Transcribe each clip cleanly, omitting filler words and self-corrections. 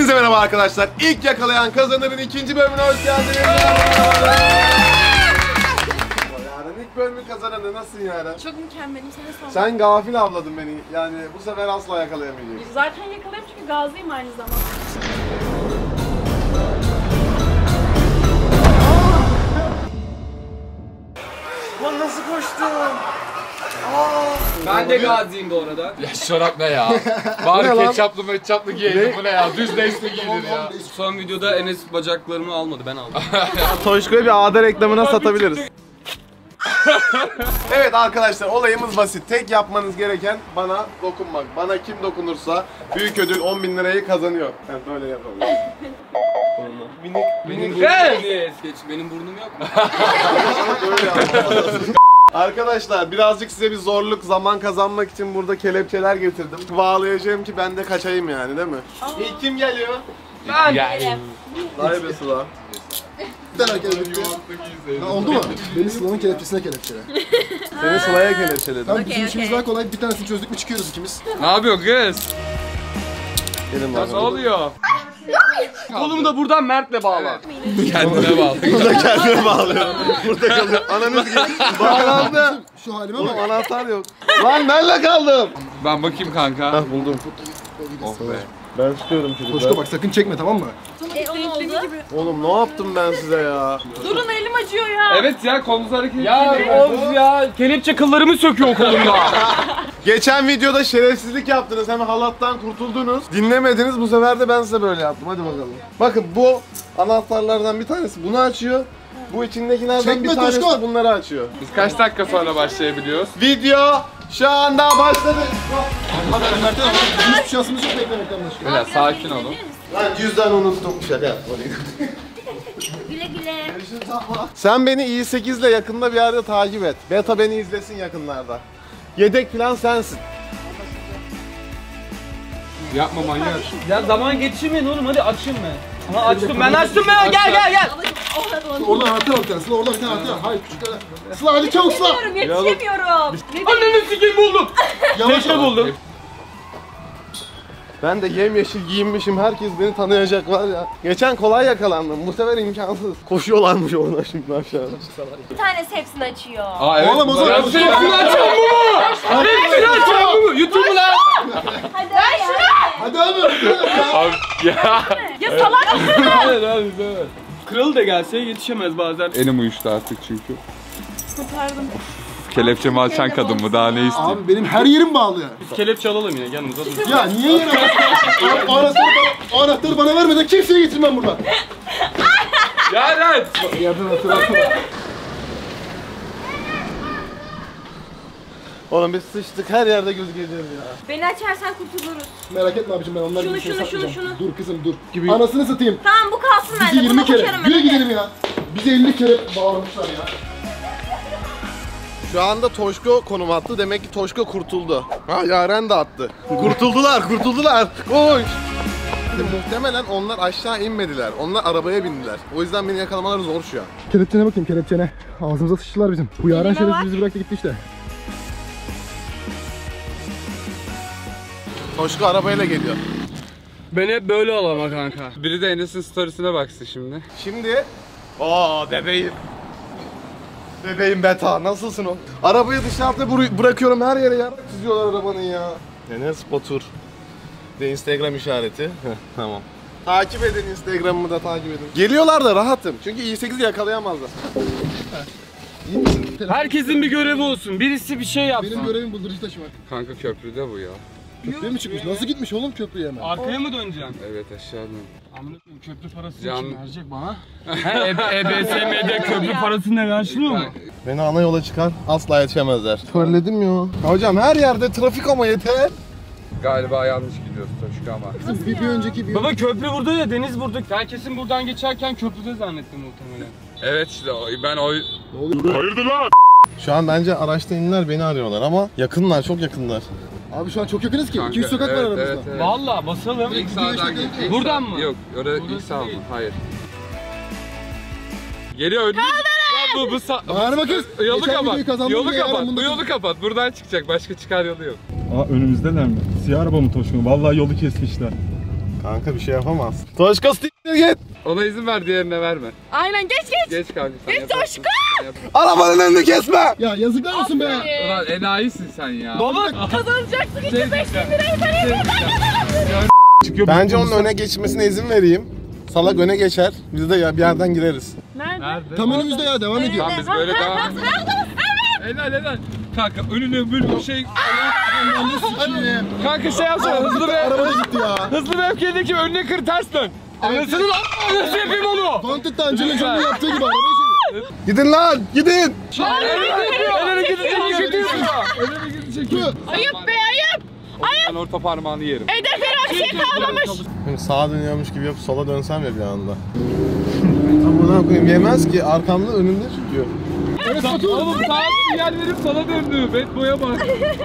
Hepinize merhaba arkadaşlar. İlk yakalayan kazanırın ikinci bölümüne hoş geldiniz. Yaren ilk bölümün kazananı nasılsın Yaren? Çok mükemmelim, sana sorma. Sen gafil avladın beni. Yani bu sefer asla yakalayamayacağım. Zaten yakalayayım çünkü gazıyım aynı zamanda. Lan nasıl koştum? Ben de gaziyim bu arada. Ya şarap ne ya? Bari ketçaplı metçaplı giyelim, bu ne ya? Düz leysli giyilir ya. Son videoda Enes bacaklarımı almadı, ben aldım. Toşko'yu bir ağda reklamına satabiliriz. Evet arkadaşlar, olayımız basit. Tek yapmanız gereken bana dokunmak. Bana kim dokunursa büyük ödül 10.000 lirayı kazanıyor. Ben böyle yapalım. Benim burnum niye es geç? Benim burnum yok mu? Arkadaşlar birazcık size bir zorluk, zaman kazanmak için burada kelepçeler getirdim. Bağlayacağım ki ben de kaçayım yani, değil mi? İlk kim geliyor? Ben. Vay be Sıla. Bir tane hareket etti. Oldu mu? Beni Sıla'nın kelepçesine kelepçele. Seni Sıla'ya kelepçeledim. Tamam, bizim işimiz daha kolay. Bir tanesini çözdük mü çıkıyoruz ikimiz. Ne yapıyorsun kız? Gelin Ne bakalım. oluyor? Kolumu da buradan Mert'le bağla. Kendine bağlı. Burada kendine bağlıyorum. Burada kalıyor. Ananız gibi. Bağlandı. Şu halime Oğlum bak. anahtar yok. Lan nerede kaldım? Ben bakayım kanka. Hah buldum. Oh be. Ben çıkıyorum çocuklar. Koşko bak, sakın çekme, tamam mı? Ne oldu? Oğlum ne yaptım ben size ya? Durun, elim acıyor ya. Evet ya, kolunuz hareket Ya of ya, kelepçe kıllarımı söküyor kolumda. Geçen videoda şerefsizlik yaptınız. Hem halattan kurtuldunuz. Dinlemediniz, bu sefer de ben size böyle yaptım. Hadi bakalım. Bakın bu anahtarlardan bir tanesi bunu açıyor. Bu içindekilerden Çekme bir tanesi Toşko. de bunları açıyor. Biz kaç dakika sonra başlayabiliyoruz? Video şu anda başladı. Hadi Mert'e bak. Bizim hiçbir şansımız yok beklemekten başka. Beyler sakin olun. Lan cüzdanı unuttum. Şaka yap. Güle güle. Sen beni i8 ile yakında bir yerde takip et. Beta beni izlesin yakınlarda. Yedek plan sensin. Yapma manyak. Ya zaman geçirmeyin oğlum, hadi açayım ben. Aha açtım, ben açtım ben. Gel. Oradan anahtar al bir tane. Sıla oradan bir tane anahtar al. Hayır, küçük tane. Sıla hadi çabuk Sıla. Yetişemiyorum. Anneni sikeyim, buldum. Yavaş Tekne ol. buldum. Ben de yemyeşil giyinmişim. Herkes beni tanıyacak var ya. Geçen kolay yakalandım. Bu sefer imkansız. Koşuyorlarmış orada şimdi aşağıda. Bir tanesi hepsini açıyor. Aa evet. Oğlum o zaman Hepsini açan bu mu? Hepsini açan bu mu? YouTube lan. Hadi ver şunu. Hadi abi. Abi ya. Ya salak mısın? Hadi. Kralı da gelse yetişemez bazen. Elim uyuştu artık çünkü. Kurtardım. Kelepçemi açan kadın mı? Daha ne isteyeyim? Abi benim her yerim bağlı ya. Biz kelepçe alalım yine yanımıza. Ya niye yere o anahtarı bana vermeden kimseye getirmem buradan. Yaren. Yerden anahtarı. Oğlum biz sıçtık, her yerde göz geziyor ya. Beni açarsan kurtuluruz. Merak etme abicim, ben onlar Şunu, gibi şey şunu, satmayacağım. şunu. Dur kızım dur. Anasını satayım. Tamam, bu kalsın Bizi bende. 20 Bunu kere. koşarım Yürü ben. gidelim ya. Bizi 50 kere bağlamışlar ya. Şu anda Toşko konum attı. Demek ki Toşko kurtuldu. Ha Yaren de attı. Kurtuldular. Koş. Muhtemelen onlar aşağı inmediler. Onlar arabaya bindiler. O yüzden beni yakalamaları zor şu an. Kelepçene bakayım, kelepçene. Ağzımıza sıçtılar bizim. Bu Yaren Elime şerefsiz bak. bizi bıraktı gitti işte. Toşko arabayla geliyor. Ben hep böyle alama kanka. Biri de Enes'in storiesine baksın şimdi. Şimdi... bebeğim. Bebeğim beta. Nasılsın o? Arabayı dışarıda bırakıyorum, her yere yarak çiziyorlar arabanın ya. Enes Batur. De Instagram işareti. Heh, tamam. Takip edin, Instagram'ımı da takip edin. Geliyorlar da rahatım. Çünkü i8'i yakalayamazlar. İyi misin? Herkesin bir görevi olsun. Birisi bir şey yapsın. Benim görevim bıldırıcı taşımak. Kanka köprüde bu ya. Köprüye mi çıkmış? Nasıl gitmiş oğlum köprüye hemen? Arkaya mı döneceksin? Evet aşağıdan. Amına koyayım, köprü parasını Can- kim verecek bana? EBSM'de köprü parasını karşılıyor mu? Beni ana yola çıkar, asla yetişemezler. Söyledim ya. Hocam her yerde trafik ama yeter. Galiba yanlış gidiyoruz Toşko ama. Bir önceki bir... Baba köprü burada ya, deniz burada. Ben kesin buradan geçerken köprüde zannettim muhtemelen. Evet işte ben o... Şu an bence araçta indiler, beni arıyorlar ama yakınlar, çok yakınlar. Abi şu an çok yakınız ki. Kanka, 200 sokak var evet, aramızda. evet, evet. Valla basalım. İlk sağdan gel. İlk Buradan sağ- mı? Yok, orada ilk Burası sağ mı? değil. Hayır. Geliyor önüne. Ya bu Bağırma kız. Yolu Geçen videoyu kapat. kazandım Yolu diye kapat. yarın Bu bunu- yolu kapat. Buradan çıkacak. Başka çıkar yolu yok. Aa önümüzdeler mi? Siyah araba mı Toşkun? Vallahi yolu kesmişler. Kanka bir şey yapamaz. Toşko s**tir git. Ona izin ver, diğerine verme. Aynen geç. Geç kanka sen Geç yaparsın. Toşko. Arabanın önünü kesme. Ya yazıklar olsun be. Ulan enayisin sen ya. Baba Kazanacaksın 2-5 bin lirayı ben Bence onun öne geçmesine izin vereyim. Salak öne geçer. Biz de ya bir yerden gireriz. Nerede? Tam önümüzde ya devam ediyor. Tamam biz böyle devam edelim. Helal. Kanka önüne böyle şey... Kanka şey yapsana hızlı ve... Araba gitti ya. hızlı ve öfkedeki önüne kır ters dön. Anasını lan nasıl yapayım onu? Content'ta Angelina Jolie'nin yaptığı gibi arabayı çeviriyor. Gidin lan gidin. Önüne gidecek. Ayıp be ayıp. Ben orta parmağını yerim. Hedeflere bir şey kalmamış. Şimdi sağa dönüyormuş gibi yapıp sola dönsem ya bir anda. Amına koyayım yemez ki arkamda önünde çıkıyor. Evet Batu. Oğlum sağa sinyal verip sola döndü. Bad boy'a bak.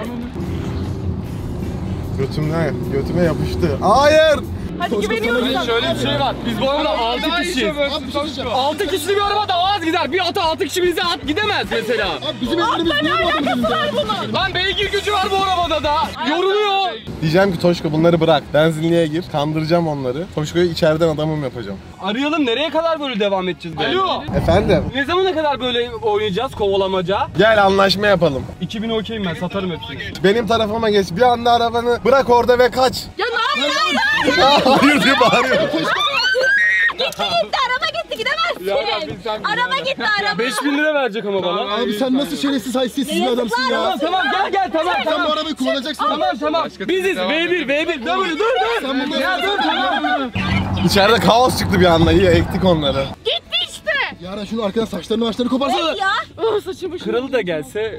Götüme yapıştı. Hayır. Hadi güveniyorum sana. Şöyle bir şey var. Biz bu arada 6 kişiyiz. Abi bir şey diyeceğim. 6 kişili bir araba daha az gider. Bir ata 6 kişi bize at gidemez mesela. Abi bizim ellerimiz niye bu adamın elinde? Lan beygir gücü var bu arabada da. Yoruluyor. Diyeceğim ki Toşko bunları bırak. Benzinliğe gir. Kandıracağım onları. Toşko'yu içeriden adamım yapacağım. Arayalım nereye kadar böyle devam edeceğiz? Alo. Efendim? Ne zamana kadar böyle oynayacağız kovalamaca? Gel anlaşma yapalım. 2000 okeyim ben satarım hepsini. Benim tarafıma geç. Bir anda arabanı bırak orada ve kaç. Ya ne yapıyorsun? Hayır diye bağırıyor. Gitti araba gitti gidemezsin. Araba gitti araba. 5000 lira verecek ama bana. Abi sen nasıl şerefsiz haysiyetsiz bir adamsın ya. Tamam gel tamam. Sen bu arabayı kullanacaksın. Tamam. Biziz V1. Dur. Sen bunu Ya dur tamam. İçeride kaos çıktı bir anda. İyi ektik onları. Gitti işte. Yara şunu arkadan saçlarını koparsana. Ya. Saçımı Kralı da gelse.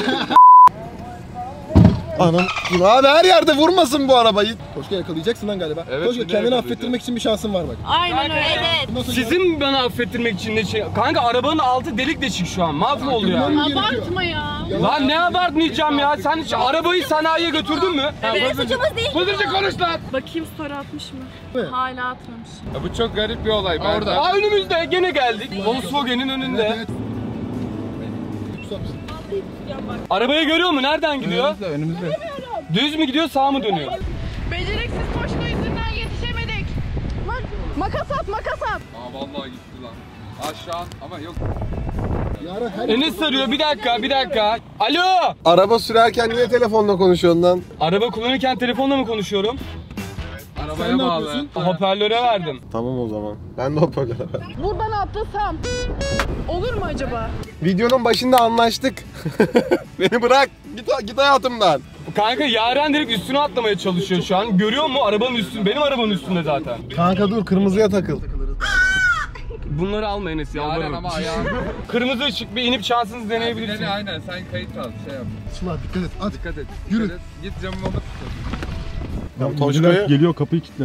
Anam. Abi her yerde vurmasın bu arabayı. Toşko yakalayacaksın lan galiba. Evet, Toşko bir de kendini yakalayacağım. affettirmek için bir şansın var bak. Aynen öyle. Evet. Bundan sonra Sizin bana affettirmek için ne şey? Kanka arabanın altı delik deşik şu an. Mahvoldu ya. Abartma ya. Lan ne abartmayacağım ya? Sen hiç arabayı sanayiye götürdün mü? Benim suçumuz değil. Hızlıca konuş lan. Bakayım story atmış mı? Evet. Hala atmamış. Ya bu çok garip bir olay. Ben Aa önümüzde gene geldik. Volkswagen'in önünde. Evet. Kusar mısın? Arabayı görüyor mu? Nereden gidiyor? önümüzde. Düz mü gidiyor, sağ mı dönüyor? Beceriksiz Toşko yüzünden yetişemedik. Makas at. Aa vallahi gitti lan. Aşağı ama yok. Yara her Enes sarıyor. Bir dakika. Alo! Araba sürerken niye telefonla konuşuyorsun lan? Araba kullanırken telefonla mı konuşuyorum? Arabaya ne bağlı. yapıyorsun? Hoparlöre verdim. Tamam o zaman. Ben de hoparlöre ver. Buradan atlasam. Olur mu acaba? Videonun başında anlaştık. Beni bırak. Git hayatımdan. Kanka Yaren direkt üstüne atlamaya çalışıyor şu an. Görüyor mu? Arabanın üstünde. Benim arabanın üstünde zaten. Kanka dur kırmızıya takıl. Bunları alma Enes Yaren yalvarırım. ama ayağın. Kırmızı ışık bir inip şansınızı deneyebilirsiniz. Dene aynen sen kayıt al şey yap. Sıla dikkat et. At. Dikkat et. Yürü. dikkat et. Git camıma bak. Ya Toşko'yu... Geliyor kapıyı kilitle.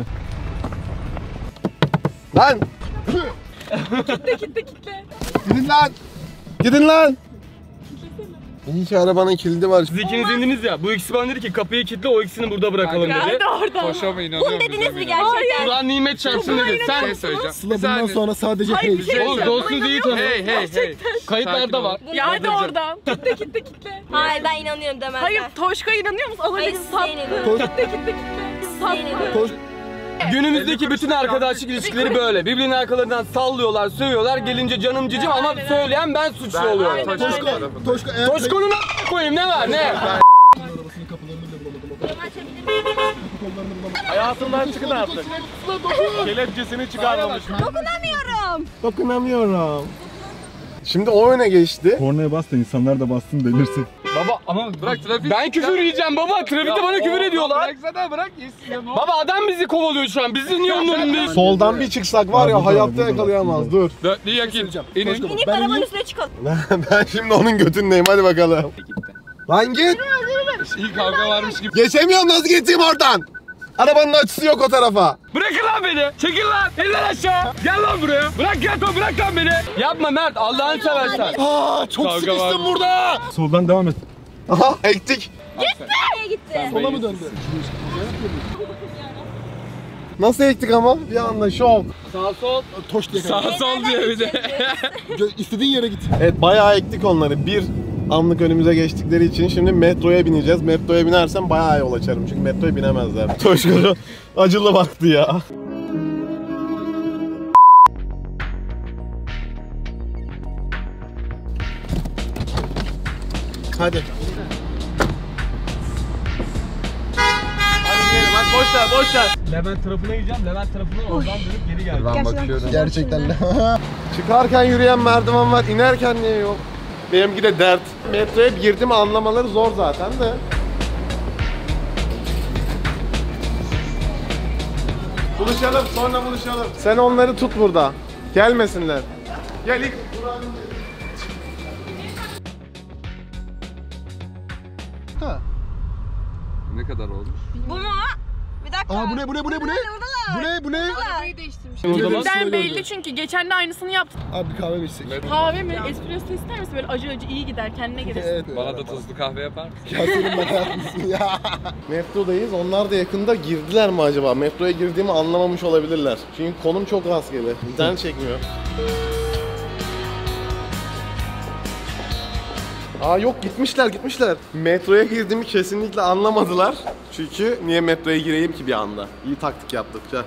Lan! Kitle. Gidin lan! İyi ki arabanın kilidi var. Siz ikiniz indiniz ya. Bu ikisi bana dedi ki kapıyı kilitle, o ikisini burada bırakalım dedi. Geldi oradan. Koşa mı inanıyorum? Bunu dediniz mi gerçekten? Ulan nimet çarpsın dedi. Bir Sen şey söyleyeceğim. Sıla bundan sonra sadece Hayır, bir şey oğlum diyeceğim. dostunuz iyi tanıyor. Hey. Kayıtlarda var. Ya hadi oradan. Kitle. Hayır ben inanıyorum demezler. Hayır Toşko'ya inanıyor musun? Az önce Hayır, sattı. size inanıyorum. Kitle. Sattı. Toş. Günümüzdeki bütün arkadaşlık ilişkileri böyle. Birbirinin arkalarından sallıyorlar, sövüyorlar. Gelince canım cicim ama söyleyen ben suçlu oluyorum. Toşko eğer Toşko'nun a**ına koyayım ne var ne? arabasının kapılarını bile bulamadım. O kadar. Kollarını bulamadım. Hayatından çıkın artık. Kelepçesini çıkarmamış. Dokunamıyorum. Şimdi o öne geçti. Kornaya bas da insanlar da bassın delirsin. Baba ama Bırak trafik. ben küfür yiyeceğim baba. Trafikte bana küfür ediyorlar. Bıraksana bırak yesin. Baba adam bizi kovalıyor şu an. Bizi niye onun önündeyiz? Soldan bir çıksak var ya Burada, hayatta burada. yakalayamaz. Dur. Dörtlüyü yakayım. İnin. Toşko İnip ben arabanın ineyim. üstüne çıkalım. Ben şimdi onun götündeyim hadi bakalım. Lan git. İyi kavga varmış gibi. Geçemiyorum nasıl geçeyim oradan? Arabanın açısı yok o tarafa. Bırakın lan beni. Çekil lan. Eller aşağı. Gel lan buraya. Bırak lan beni. Yapma Mert Allah'ını seversen. Aa çok Kavga sıkıştım var. burada. Soldan devam et. Aha ektik. Nereye gitti? Sola mı döndü? Nasıl ektik ama? Bir anda şok. Sağ sol. Toş diye. Sağ sol diyor bir de. İstediğin yere git. Evet bayağı ektik onları. Anlık önümüze geçtikleri için şimdi metroya bineceğiz. Metroya binersem bayağı yol açarım çünkü metroya binemezler. Toşko acılı baktı ya. Hadi. Hadi gidelim, hadi boş ver, boş ver. Levent tarafına gideceğim. Levent tarafından oradan dönüp geri geleceğim. Ben bakıyorum. Gerçekten de. Çıkarken yürüyen merdiven var, inerken niye yok? Benimki de dert. Metroya girdim anlamaları zor zaten de. Buluşalım, sonra buluşalım. Sen onları tut burada. Gelmesinler. Gel ilk. Ha. Ne kadar olmuş? Bu mu? Bir dakika. Aa bu ne? Bu ne? Bu ne? Arabayı değiştirmiş. zaman Bizden belli çünkü geçen de aynısını yaptı. Abi bir kahve mi içsek? Kahve mi? Espresso ister misin? Böyle acı acı iyi gider, kendine gelirsin. Evet. Bana da tuzlu kahve yapar mısın? Ya senin bakar mısın ya? Metrodayız. Onlar da yakında girdiler mi acaba? Metroya girdiğimi anlamamış olabilirler. Çünkü konum çok rastgele. İnternet çekmiyor. Aa yok gitmişler. Metroya girdiğimi kesinlikle anlamadılar. Çünkü niye metroya gireyim ki bir anda? İyi taktik yaptık. Gel.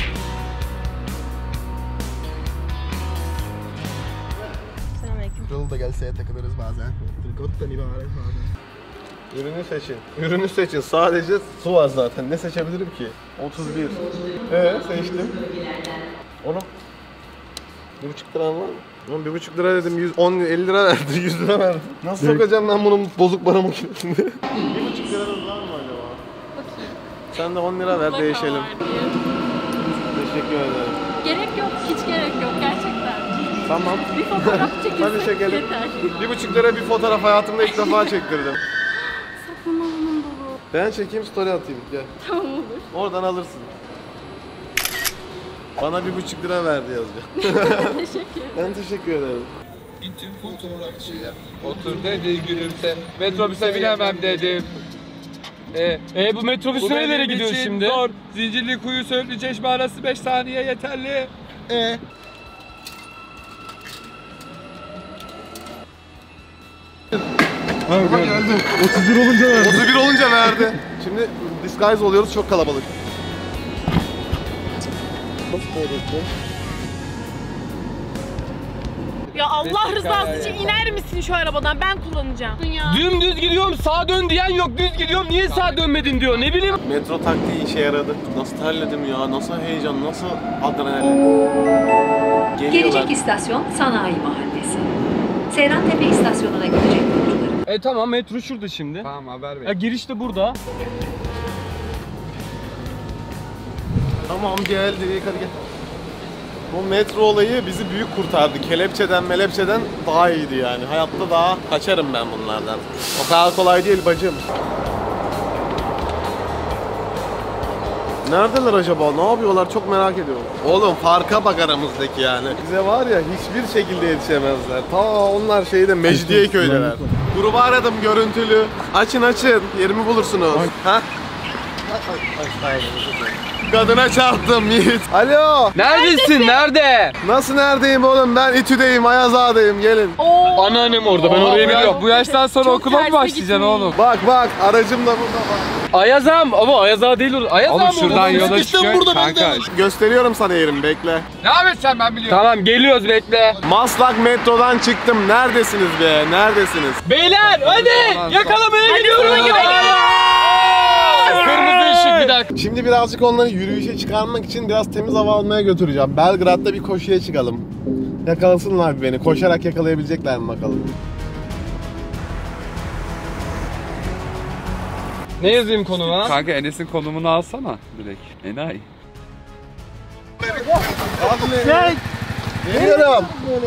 Selamünaleyküm. Kırıl da gelse takılırız bazen. Trikottan ibaret bazen. Ürünü seçin. Ürünü seçin. Sadece su var zaten. Ne seçebilirim ki? 31. Seçtim. Onu. 1,5 liram var mı? Oğlum 1,5 lira dedim, 50 lira verdi, 100 lira verdi. Nasıl sokacağım ben bunun bozuk para makinesine? 1,5 liranız var mı acaba? Bakayım. Sen de 10 lira ver, değişelim. Teşekkür ederim. Gerek yok, hiç gerek yok gerçekten. Tamam. Bir fotoğraf çekilsek Hadi çekelim. yeter. 1,5 lira bir fotoğraf hayatımda ilk defa çektirdim. Saçmalama baba. Ben çekeyim, story atayım. Gel. Tamam olur. Oradan alırsın. Bana 1,5 lira verdi yazacak. Teşekkür ederim. Ben teşekkür ederim. Otur dedi gülümse. Metrobüse binemem dedim. Bu metrobüs nerelere gidiyor şimdi? Zor. Zincirlikuyu Söğütlü Çeşme arası 5 saniye yeterli. Abi geldi. 31 olunca verdi. 31 olunca verdi. Şimdi disguise oluyoruz, çok kalabalık. Ya Allah rızası için iner misin şu arabadan? Ben kullanacağım. Ya. Dümdüz gidiyorum, sağa dön diyen yok. Düz gidiyorum, niye sağa dönmedin diyor. Ne bileyim. Metro taktiği işe yaradı. Nasıl terledim ya, nasıl heyecan, nasıl adrenalin. Geliyorlar. Gelecek istasyon Sanayi Mahallesi. Seyrantepe istasyonuna gidecek yolcuların. Tamam, metro şurada şimdi. Tamam haber ver. Ya giriş de burada. Tamam geldik, hadi gel. Bu metro olayı bizi büyük kurtardı. Kelepçeden daha iyiydi yani. Hayatta daha kaçarım ben bunlardan. O kadar kolay değil bacım. Neredeler acaba? Ne yapıyorlar? Çok merak ediyorum. Oğlum farka bak aramızdaki yani. Bize var ya hiçbir şekilde yetişemezler. Ta onlar şeyde Mecidiyeköy'deler. Grubu aradım görüntülü. Açın yerimi bulursunuz. Ha? Kadına çarptım Yiğit. Alo. Neredesin? Nerede? Nasıl neredeyim oğlum? Ben İTÜ'deyim, Ayaz Ağa'dayım. Gelin. Anneannem orada. Ben orayı biliyorum. Bu yaştan sonra Çok okula mı terse başlayacaksın gitmeyin. oğlum? Bak aracım da burada bak. Ayazam ama Ayaz Ağa değil orada. Ayaz Ağa Oğlum mı şuradan orada? yola Sıkıştım çıkıyor. burada Kanka. Gösteriyorum sana yerimi, bekle. Ne yapıyorsun ben biliyorum. Tamam, geliyoruz, bekle. Maslak metrodan çıktım. Neredesiniz be? Neredesiniz? Beyler hadi yakalamaya gidiyoruz. Kırmızı ışık, bir dakika. Şimdi birazcık onları yürüyüşe çıkarmak için biraz temiz hava almaya götüreceğim. Belgrad'da bir koşuya çıkalım. Yakalasınlar beni. Koşarak yakalayabilecekler mi bakalım. Ne yazayım konuma? Kanka Enes'in konumunu alsana direkt. Enayi. Hadi geliyorum.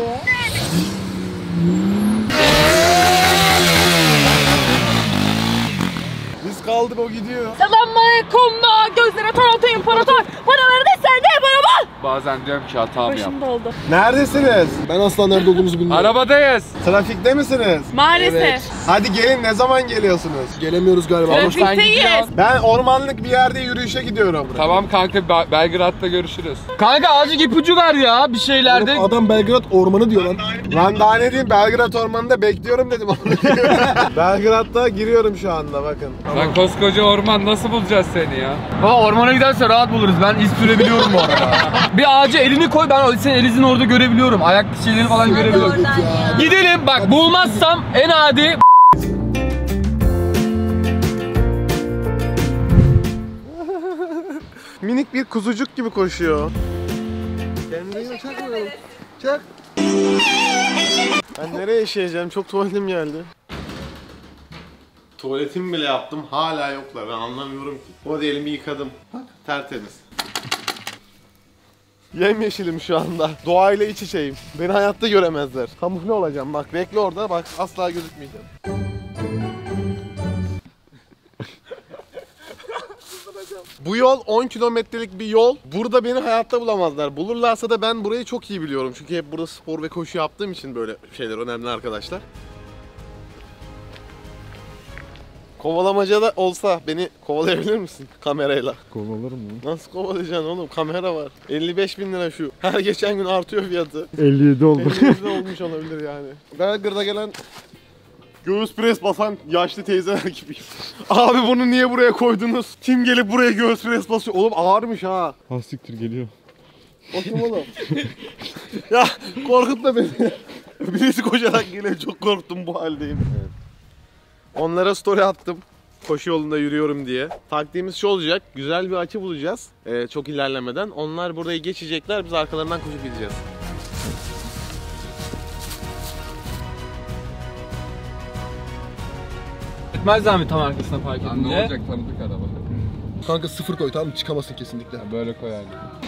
Biz kaldık, o gidiyor. Selamünaleyküm da gözlere taratayım imparator. Paraları da sende bana bak. Bazen diyorum ki hata mı yaptım? Başım doldu. Neredesiniz? Ben asla nerede olduğumuzu bilmiyorum. Arabadayız. Trafikte misiniz? Maalesef. Hadi gelin, ne zaman geliyorsunuz? Gelemiyoruz galiba. Oğlum sen Trafikteyiz. gidiyorsun. Ben ormanlık bir yerde yürüyüşe gidiyorum. Tamam kanka Belgrad'da görüşürüz. Kanka azıcık ipucu ver ya bir şeylerde. Oğlum adam Belgrad ormanı diyor lan. Lan daha ne diyeyim, Belgrad ormanında bekliyorum dedim. Belgrad'da giriyorum şu anda, bakın. Lan koskoca orman nasıl bulacağız seni ya? Baba ormana giderse rahat buluruz. Ben iz sürebiliyorum bu arada. Bir ağaca elini koy, ben senin elinizin orada görebiliyorum. Ayak şeyleri falan görebiliyorum. Gidelim bak, bulmazsam en adi Minik bir kuzucuk gibi koşuyor. Kendini çakmayalım. Çak. Ben nereye yaşayacağım? Çok tuvaletim geldi. Tuvaletimi bile yaptım. Hala yoklar. Ben anlamıyorum ki. O da elimi yıkadım. Bak tertemiz. Yemyeşilim şu anda. Doğayla iç içeyim. Beni hayatta göremezler. Kamufle olacağım. Bak bekle orada. Bak asla gözükmeyeceğim. Bu yol 10 kilometrelik bir yol. Burada beni hayatta bulamazlar. Bulurlarsa da ben burayı çok iyi biliyorum. Çünkü hep burada spor ve koşu yaptığım için böyle şeyler önemli arkadaşlar. Kovalamaca da olsa beni kovalayabilir misin kamerayla? Kovalarım mı? Nasıl kovalayacaksın oğlum? Kamera var. 55.000 lira şu. Her geçen gün artıyor fiyatı. 57 oldu. 57 olmuş olabilir yani. Belgrad'a gelen göğüs pres basan yaşlı teyzeler gibiyim. Abi bunu niye buraya koydunuz? Kim gelip buraya göğüs pres basıyor? Oğlum ağırmış ha. Ha siktir geliyor. O kim oğlum? Ya korkutma beni. Birisi koşarak geliyor. Çok korktum, bu haldeyim. Evet. Onlara story attım. Koşu yolunda yürüyorum diye. Taktiğimiz şu olacak. Güzel bir açı bulacağız. Çok ilerlemeden. Onlar burayı geçecekler. Biz arkalarından koşup gideceğiz. etmez mi tam arkasına park Lan edince? ne olacak, tanıdık araba. Kanka 0 koy, tamam mı? Çıkamazsın kesinlikle. Böyle koyardım.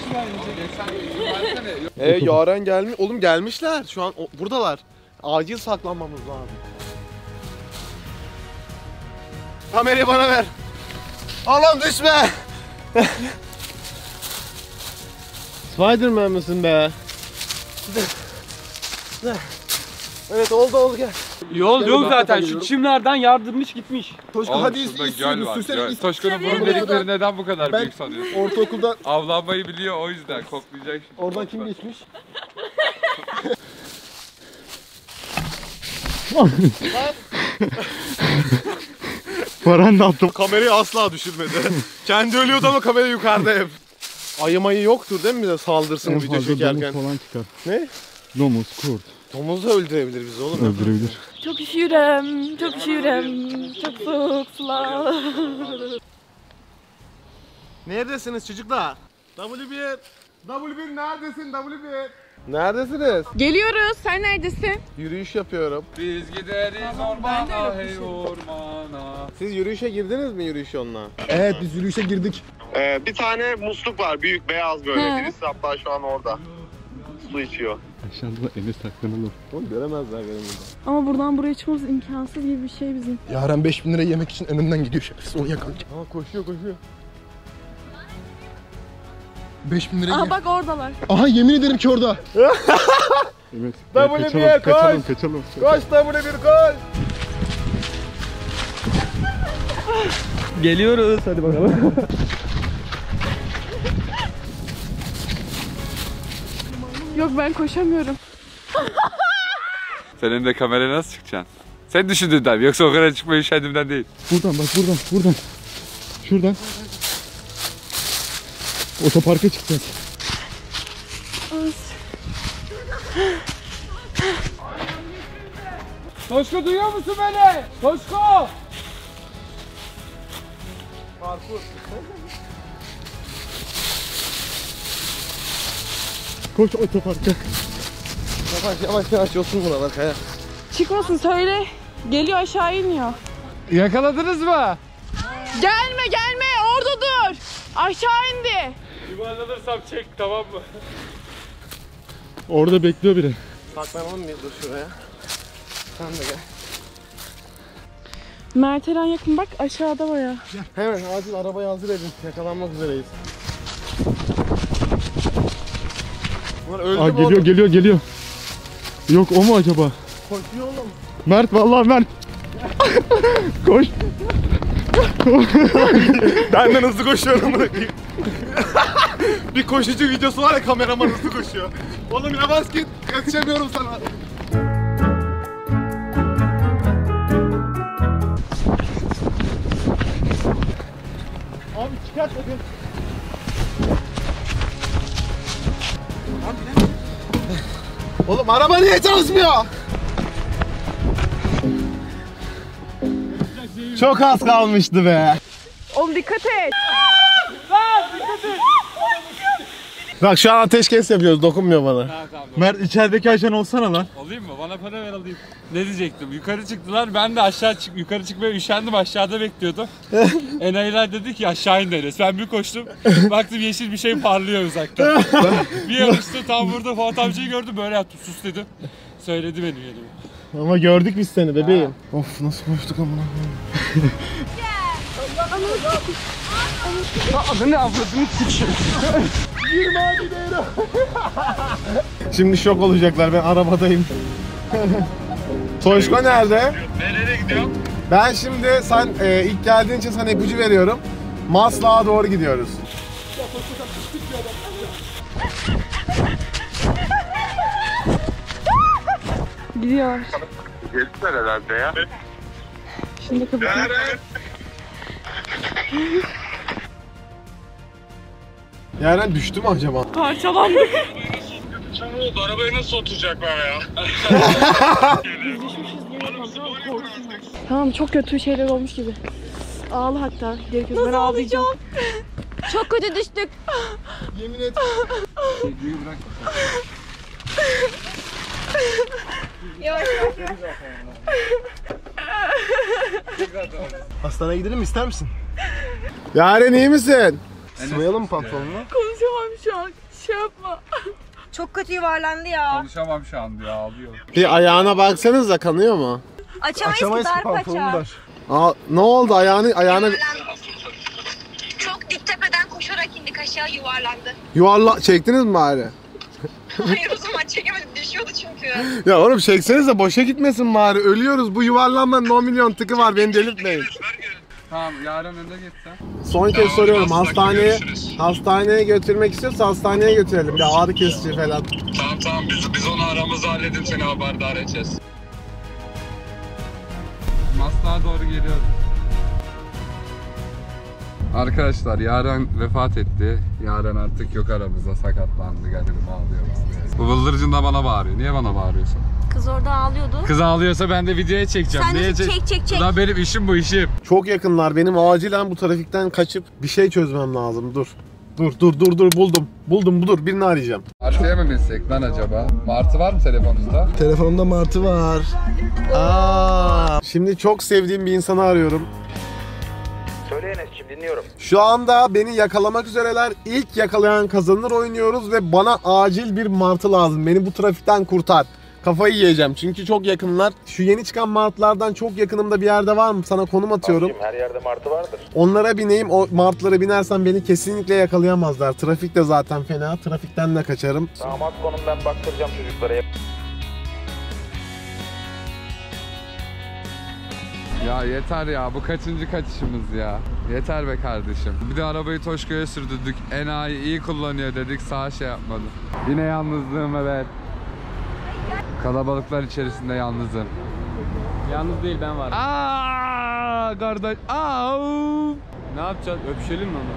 Yaren gelmiş. Oğlum gelmişler. Şu an buradalar. Acil saklanmamız lazım. Kamerayı bana ver. Allah'ım düşme. Spiderman mısın be? Evet oldu gel. Yol Gel, yok ben zaten, geliyorum. şu çimlerden yardırmış gitmiş. Toşko Oğlum hadi şurada sürsene, göl var. sürsene. Göl. Toşko'nun burun delikleri neden bu kadar Ben büyük sanıyorsun? ortaokulda Avlanmayı biliyor, o yüzden koklayacak şimdi. oradan kim geçmiş? Paran da attım. Kamerayı asla düşürmedi. Kendi ölüyordu ama kamera yukarıda hep. Ayı mayı yoktur değil mi bize saldırsın En video fazla çekerken? domuz falan çıkar. Ne? Domuz, kurt. Domuz da öldürebilir bizi oğlum. Öldürebilir. Çok üşüyorum. Çok üşüyorum. Çok soğuk sular. Neredesiniz çocuklar? W1. W1 neredesin W1? Neredesiniz? Geliyoruz. Sen neredesin? Yürüyüş yapıyorum. Biz gideriz ormana, hey ormana. Siz yürüyüşe girdiniz mi yürüyüş yoluna? Evet biz yürüyüşe girdik. Bir tane musluk var, büyük beyaz böyle. He. Birisi hatta şu an orada. Su içiyor. Aşağıda da Enes saklanalım. Oğlum göremezler benim burada. Ama buradan buraya çıkmamız imkansız gibi bir şey bizim. Yaren 5000 lira yemek için önümden gidiyor şerefsiz, onu yakalayacak. Aa koşuyor. 5000 lira Aha bak oradalar. Aha yemin ederim ki orada. Evet. W1 kaçalım, koş! kaçalım. Koş W1 koş! Geliyoruz, hadi bakalım. Yok ben koşamıyorum. Senin de kameraya nasıl çıkacaksın? Sen düşündün tabii, yoksa o kadar çıkmayı kendimden değil. Buradan bak, buradan. Şuradan. Otoparka çıkacağız. Toşko duyuyor musun beni? Toşko! Koş otoparka. Yavaş yosun buralar kaya. Çıkmasın söyle. Geliyor aşağı iniyor. Yakaladınız mı? Gelme orada dur. Aşağı indi. Yuvarlanırsam çek, tamam mı? Orada bekliyor biri. Saklanalım mı? Dur şuraya. Sen de gel. Mertelen yakın bak aşağıda baya. Hemen acil arabayı hazır edin. Yakalanmak üzereyiz. Bunlar öldü Aa, mü oğlum? geliyor. Yok o mu acaba? Koşuyor oğlum. Mert vallahi Mert. Koş. Benden hızlı koşuyorum bırakayım. Bir koşucu videosu var ya, kameraman hızlı koşuyor. Oğlum yavaş git, yetişemiyorum sana. Abi çıkart hadi. Oğlum araba niye çalışmıyor? Çok az kalmıştı be. Oğlum dikkat et. Bak şu an ateşkes yapıyoruz, dokunmuyor bana. Mert içerideki ajan olsana lan. Alayım mı? Bana para ver alayım. Ne diyecektim? Yukarı çıktılar. Ben de yukarı çıkmaya üşendim. Aşağıda bekliyordum. Enayiler dedi ki aşağı in deriz. Ben bir koştum. Baktım yeşil bir şey parlıyor uzaktan. Bir yarıştı tam burada Fuat amcayı gördüm. Böyle yaptım. Sus dedim. Söyledi benim yerime. Ama gördük biz seni bebeğim. Of nasıl koştuk amına koyayım. Şimdi şok olacaklar, ben arabadayım. Toşko nerede? Nereye gidiyorsun? Ben şimdi sen ilk geldiğin için sana ipucu veriyorum. Maslak'a doğru gidiyoruz. Gidiyor. Geldiler herhalde ya. Şimdi kapatayım. Yaren düştü mü acaba? Parçalandık. Çabuk arabayı nasıl oturacaklar ya? Tamam, çok kötü şeyler olmuş gibi. Ağla hatta. Gerekiyorsa ben ağlayacağım. Çok kötü düştük. Yemin et. Hastaneye gidelim mi, ister misin? Yaren iyi misin? Sıvayalım mı pantolonunu? Konuşamam şu an. Şey yapma. Çok kötü yuvarlandı ya. Konuşamam şu an diyor, ağlıyor. Bir ayağına baksanıza, kanıyor mu? Açamayız ki, dar paça. Aa, ne oldu ayağına Çok dik tepeden koşarak indik aşağı, yuvarlandı. çektiniz mi bari? Hayır, o zaman çekemedim, düşüyordu çünkü. Ya oğlum çeksenize, boşa gitmesin bari, ölüyoruz, bu yuvarlanmanın 10 milyon tıkı var, beni delirtmeyin. Tamam, yarın önde gitsen. Son kez soruyorum, hastaneye götürmek istiyorsa hastaneye götürelim, bir ağrı kesici falan. Tamam biz onu aramızda halledip seni haberdar edeceğiz. Maslak'a doğru geliyoruz. Arkadaşlar Yaren vefat etti. Yaren artık yok aramızda, sakatlandı, garibim ağlıyor. Bu bıldırcın da bana bağırıyor. Niye bana bağırıyorsun? Kız orada ağlıyordu. Kız ağlıyorsa ben de videoya çekeceğim. Sen de çek. Lan benim işim bu işim. Çok yakınlar, benim acilen bu trafikten kaçıp bir şey çözmem lazım, dur. Dur buldum, birini arayacağım. Martı'ya mı binsek lan acaba? Martı var mı telefonunuzda? Telefonumda martı var. Şimdi çok sevdiğim bir insanı arıyorum. Söyle Enes'ciğim, dinliyorum. Şu anda beni yakalamak üzereler. İlk yakalayan kazanır oynuyoruz ve bana acil bir martı lazım. Beni bu trafikten kurtar. Kafayı yiyeceğim çünkü çok yakınlar. Şu yeni çıkan martılardan çok yakınımda bir yerde var mı? Sana konum atıyorum. Abicim, her yerde martı vardır. Onlara bineyim. O martılara binersem beni kesinlikle yakalayamazlar. Trafik de zaten fena. Trafikten de kaçarım. Tamam, at konum, ben baktıracağım çocuklara. Ya yeter ya, bu kaçıncı kaçışımız ya? Yeter be kardeşim. Bir de arabayı Toşko'ya sürdürdük. Enayi iyi kullanıyor dedik, sağ şey yapmadı. Yine yalnızlığım evet. Kalabalıklar içerisinde yalnızım. Yalnız değil, ben varım. Aaaa kardeş. Aaaa. Ne yapacağız? Öpüşelim mi onu?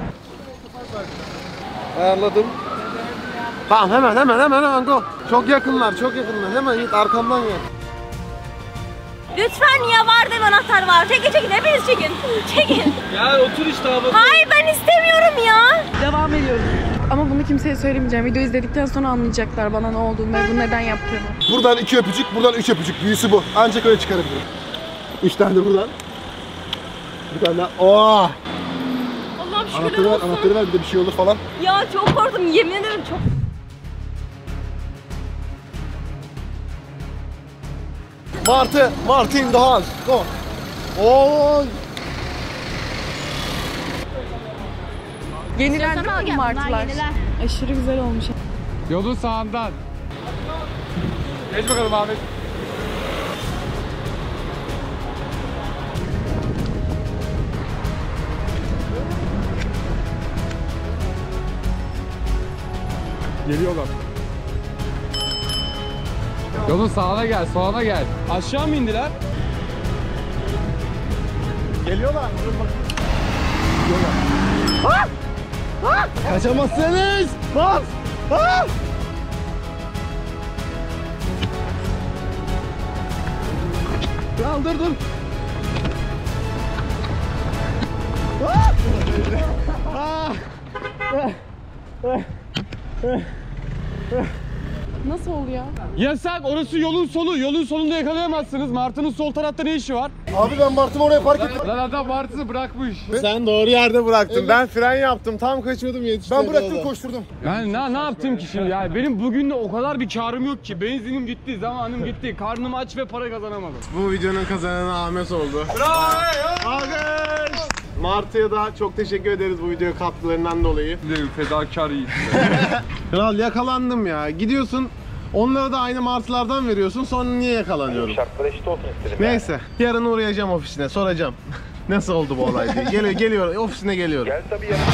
Ayarladım. Tamam, hemen go. Çok yakınlar. Hemen git, arkamdan gel. Lütfen ya, var değil mi, anahtar var. Çekin, hepiniz çekin. Ya otur işte abi. Hayır, ben istemiyorum ya. Devam ediyoruz. Ama bunu kimseye söylemeyeceğim. Video izledikten sonra anlayacaklar bana ne olduğunu ve bunu neden yaptığımı. Buradan 2 öpücük, buradan 3 öpücük. Büyüsü bu. Ancak öyle çıkarabilirim. 3 tane de buradan. Bir tane daha. Oh! Allah'ım şükürler olsun. Anahtarı ver, bir de bir şey olur falan. Ya çok korktum, yemin ederim çok. Martı in the house. Go. Oh! Yenilendi mi martılar? Aşırı güzel olmuş. Yolun sağından. Geç bakalım Ahmet. Geliyorlar. Yolun sağına gel, soluna gel. Aşağı mı indiler? Geliyorlar. Kaçamazsınız. Bas. Dur dur. Nasıl oluyor? Yasak, orası yolun solu. Yolun solunda yakalayamazsınız. Martı'nın sol tarafta ne işi var? Abi ben Martı'mı oraya park ettim. Lan adam Martı'sı bırakmış. Sen doğru yerde bıraktın. Ben fren yaptım. Tam kaçıyordum yetiştim. Ben bıraktım koşturdum. Ben ne yaptım ki şimdi ya? Benim bugün de o kadar bir karım yok ki. Benzinim gitti, zamanım gitti. Karnım aç ve para kazanamadım. Bu videonun kazananı Ahmet oldu. Bravo! Alkış! Martı'ya da çok teşekkür ederiz bu video katkılarından dolayı. Fedakar yiğit. Kral yakalandım ya. Gidiyorsun onlara da aynı martılardan veriyorsun. Sonra niye yakalanıyorum? Şartlar eşit olsun istedim. Neyse. Yarın uğrayacağım ofisine. Soracağım. Nasıl oldu bu olay diye. Geliyor. Ofisine geliyorum. Gel tabii ya.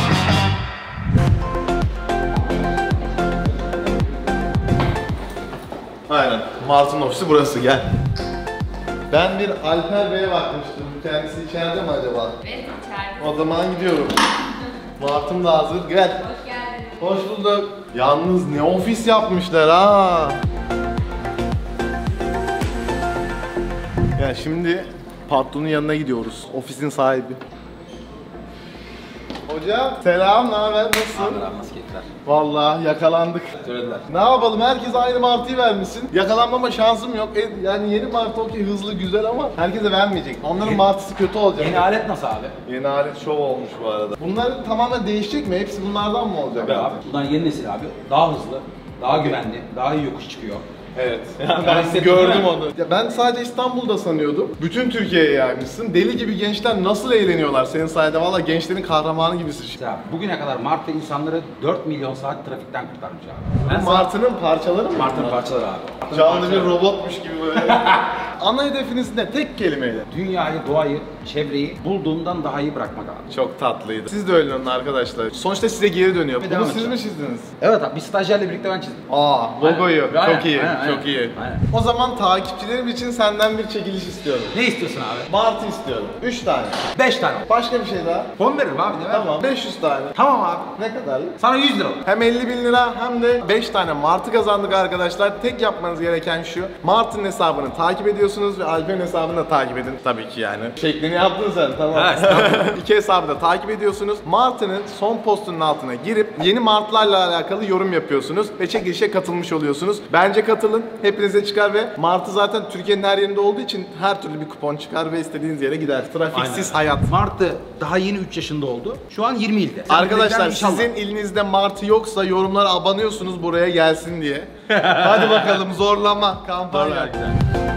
Aynen. Martı'nın ofisi burası. Gel. Ben bir Alper Bey'e bakmıştım. Kendisi içeride mi acaba? Evet, içeride. O zaman gidiyorum. Martım da hazır. Gel. Hoş geldin. Hoş bulduk. Yalnız ne ofis yapmışlar ha. Ya şimdi patronun yanına gidiyoruz. Ofisin sahibi. Hocam selam, ne haber? Nasılsın? Nasıl keyifler? Vallahi yakalandık. Söylediler. Ne yapalım? Herkese aynı martıyı vermişsin. Yakalanmama şansım yok. Yani yeni martı okey, hızlı, güzel ama herkese vermeyecek. Onların martısı kötü olacak. Yeni alet nasıl abi? Yeni alet şov olmuş bu arada. Bunlar tamamen değişecek mi? Hepsi bunlardan mı olacak? Tabii abi. Bundan yeni nesil abi. Daha hızlı, daha güvenli, daha iyi yokuş çıkıyor. Evet. Ben Ben gördüm onu. Ya ben sadece İstanbul'da sanıyordum. Bütün Türkiye'ye yaymışsın. Deli gibi gençler nasıl eğleniyorlar senin sayede. Valla gençlerin kahramanı gibisin. Mesela bugüne kadar Martı insanları 4 milyon saat trafikten kurtarmış abi. Ben Martı'nın parçaları mı? Martı'nın parçaları abi. Canlı bir robotmuş gibi böyle. Ana hedefiniz ne? Tek kelimeyle. Dünyayı, doğayı, çevreyi bulduğundan daha iyi bırakmak abi. Çok tatlıydı. Siz de öyle olun arkadaşlar. Sonuçta size geri dönüyor. Devam Bunu siz edeceğim. mi çizdiniz? Evet abi, bir stajyerle birlikte ben çizdim. Aa, logoyu. Aynen. Çok iyi. Aynen, Çok iyi. aynen. O zaman takipçilerim için senden bir çekiliş istiyorum. Ne istiyorsun abi? Martı istiyorum. 3 tane. 5 tane. Başka bir şey daha. Fon veririm abi, ne ver? Tamam. 500 tane. Tamam abi. Ne kadar? Sana 100 lira. Hem 50.000 lira hem de 5 tane martı kazandık arkadaşlar. Tek yapmanız gereken şu. Martı'nın hesabını takip ediyorsunuz ve Alper'in hesabını da takip edin. Tabii ki yani. Şeklini yaptın sen, tamam. Evet, İki hesabı da takip ediyorsunuz. Martı'nın son postunun altına girip yeni martılarla alakalı yorum yapıyorsunuz ve çekilişe katılmış oluyorsunuz. Bence katılın. Hepinize çıkar ve martı zaten Türkiye'nin her yerinde olduğu için her türlü bir kupon çıkar ve istediğiniz yere gider. Trafiksiz hayat. Martı daha yeni 3 yaşında oldu. Şu an 20 ilde. Arkadaşlar İnşallah. sizin ilinizde martı yoksa yorumlara abanıyorsunuz buraya gelsin diye. Hadi bakalım, zorlama kampanya.